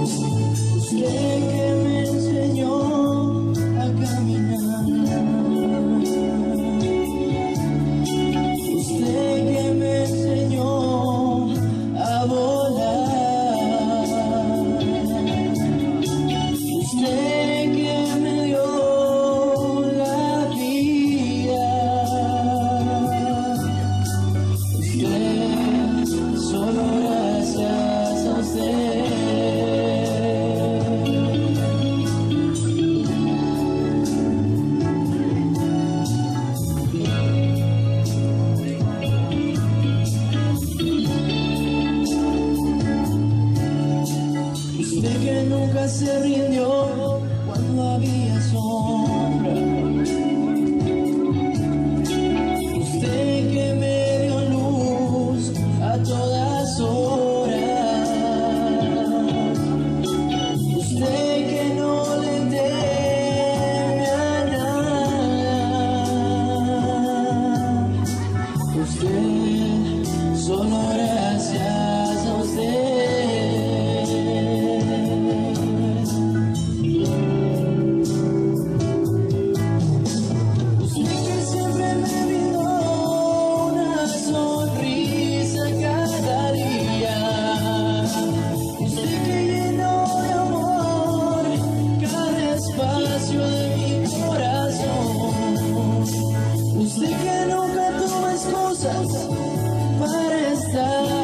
Usted que me enseñó a caminar, usted que me enseñó a volar, usted que me dio la vida, usted, solo gracias a usted. Usted que nunca se rindió cuando había sombra, usted que me dio luz a todas horas, usted que no le teme a nada, usted, solo gracias a usted. Usted que nunca tuvo excusas para estar